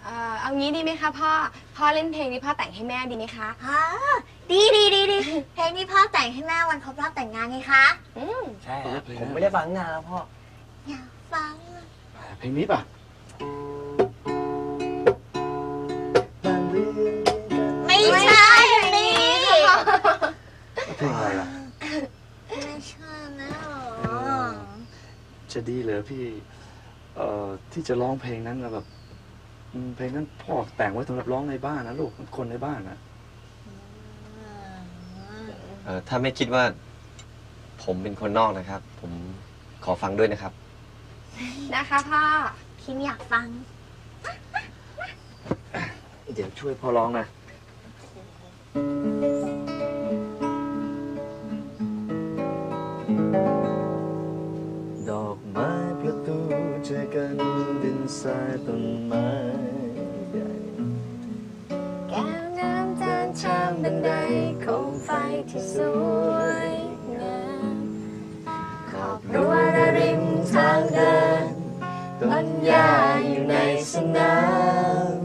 เอางี้ดีไหมคะพ่อเล่นเพลงนี้พ่อแต่งให้แม่ดีไหมคะดีเพลงนี้พ่อแต่งให้แม่วันครบรอบแต่งงานไงคะใช่ครับผมไม่ได้ฟังนานแล้วพ่ออยากฟังเพลงนี้ป่ะไม่ใช่นี่เพลงอะไรล่ะไม่ใช่นะจะดีเหรอพี่ที่จะร้องเพลงนั้นแบบเพลงนั้นพ่อแต่งไว้สำหรับร้องในบ้านนะลูกคนในบ้านนะถ้าไม่คิดว่าผมเป็นคนนอกนะครับผมขอฟังด้วยนะครับนะคะพ่อพิมอยากฟังเดี๋ยวช่วยพ่อร้องนะดอกไม้ประตูเจอกันดินทรายต้นไม้ใหญ่แก้วน้ำจานชามบันไดโคมไฟที่สวยงามขอบรั้วและริมทางเดินต้นหญ้าอยู่ในสนาม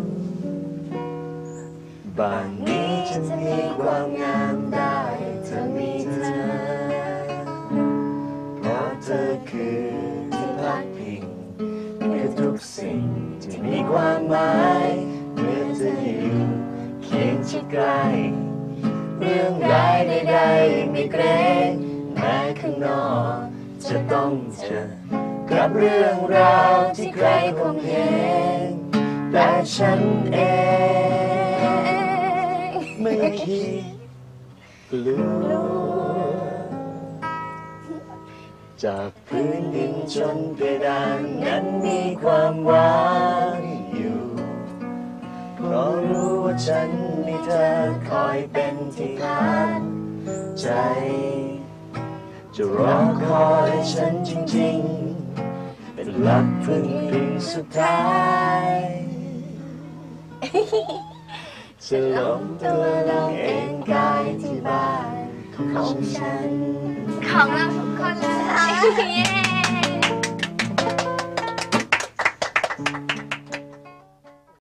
บ้านนี้จะมีความงามได้เธอมีเธอเพราะเธอคือที่พักพิงคือทุกสิ่งที่มีความหมายเมื่อเธออยู่เคียงชิดใกล้เรื่องร้ายใดๆไม่เกรงแม้ข้างนอกจะต้องเจอกับเรื่องราวที่ใครคงเห็นแต่ฉันเองไม่คิดกลัวจากพื้นดินจนเพดานนั้นมีความหวังอยู่เพราะรู้ว่าฉันมีเธอคอยเป็นที่พักใจจะรอคอยฉันจริงๆเป็นหลักพึ่งพิงสุดท้ายจะล้มตัวลงเองกายที่บ้านของฉันของเราทุกคนเลย